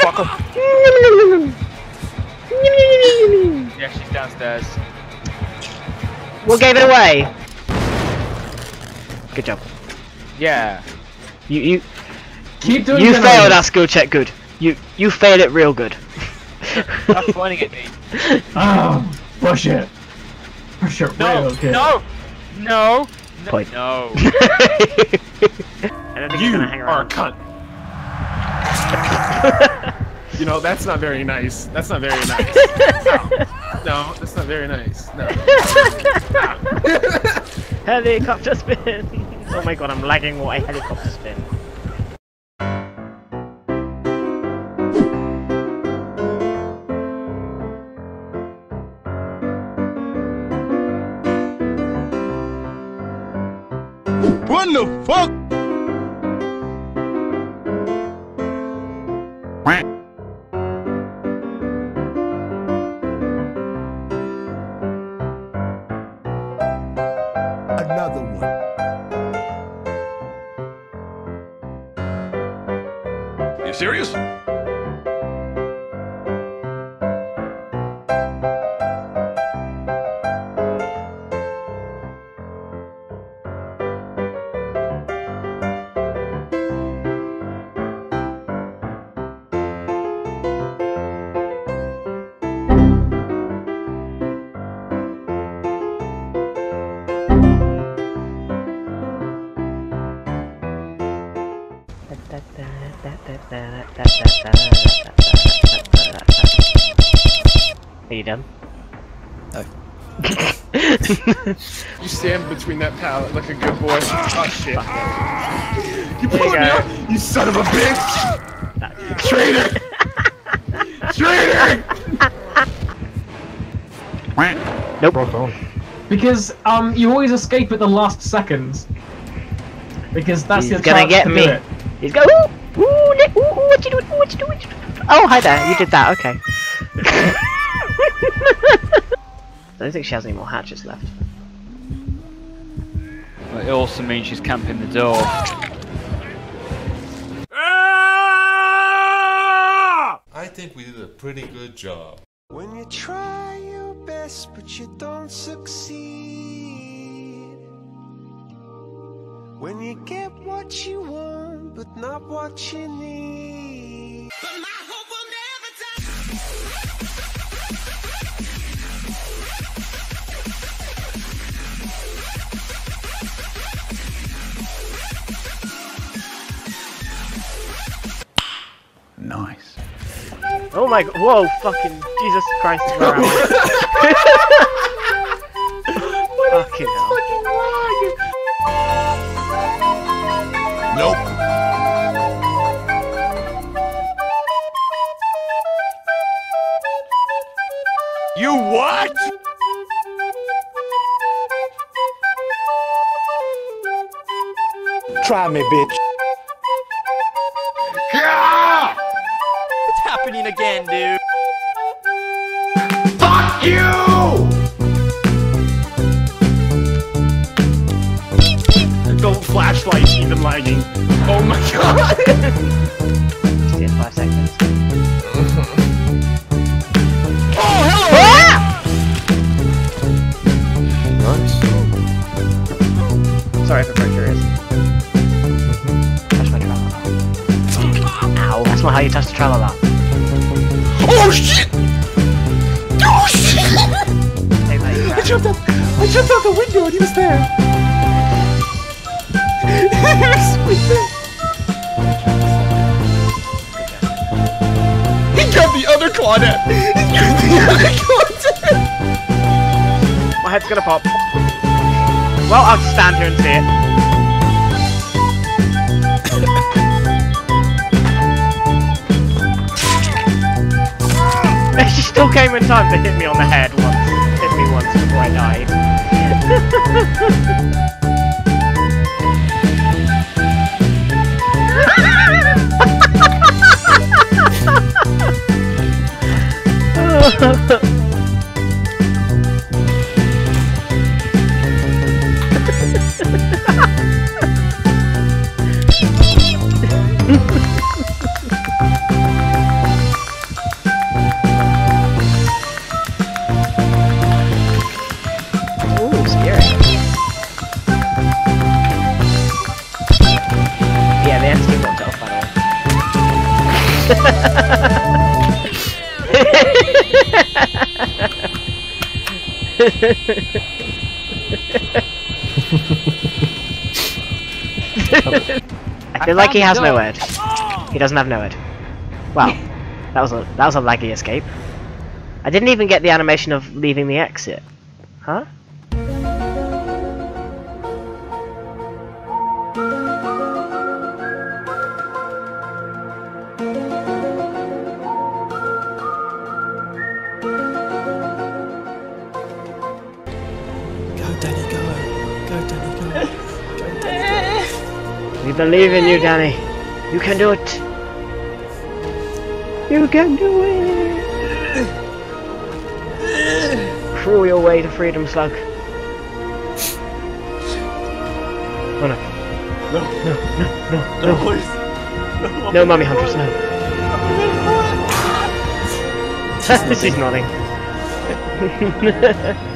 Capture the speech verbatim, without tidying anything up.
motherfucker. Yeah, she's downstairs. What gave it away? Good job. Yeah. You you Keep doing You generators. failed our skill check good. You you failed it real good. Stop pointing at me. Oh, push it. Push it No, real good. no, no, no, Point. no. I don't think You he's gonna hang are a around. cunt. You know, that's not very nice. That's not very nice. No, that's not very nice. No. Helicopter spin! Oh my god, I'm lagging while I helicopter spin. What the fuck? Another one. You serious? Are you done? No. You stand between that pallet like a good boy. Oh shit. You There you pulled me go. up, you son of a bitch! Traitor! Traitor! Nope. Because um, you always escape at the last seconds. Because that's He's your gonna chance get to me. do it. He's go. Ooh, ooh, li- ooh, ooh, what you doing? What you doing? What you doing? Oh, hi there. You did that. Okay. I don't think she has any more hatchets left. Well, it also means she's camping the door. I think we did a pretty good job. When you try your best but you don't succeed. When you get what you want but not what you need. But my hope will never die. Nice. Oh my god. Whoa, fucking Jesus Christ. Where am I? Fucking hell. Nope. You what? Try me, bitch. It's happening again, dude. Fuck you! The flashlight's even lagging. Oh my god! Just in five seconds. Oh, hello! Ah! Sorry if I broke your ears. Touch my tralala. Ow, that's not how you touch the tralala. Oh shit! Oh shit! Take that, you I grab. jumped out! I jumped out the window and he was there! He was right there! He got the other Claudette! He got the other Claudette! My head's gonna pop. Well, I'll just stand here and see it. She still came in time to hit me on the head once. Hit me once before I died. I feel like he has no word. He doesn't have no word. Wow, that was a that was a laggy escape. I didn't even get the animation of leaving the exit. Huh? Go, Danny, go. Go, Danny, go. Go, Danny, go. We believe in you, Danny. You can do it. You can do it. Crawl your way to freedom, Slug. Oh no. No, No, no, no, no, no. please. No, No, Mummy Hunters, no. She's nodding.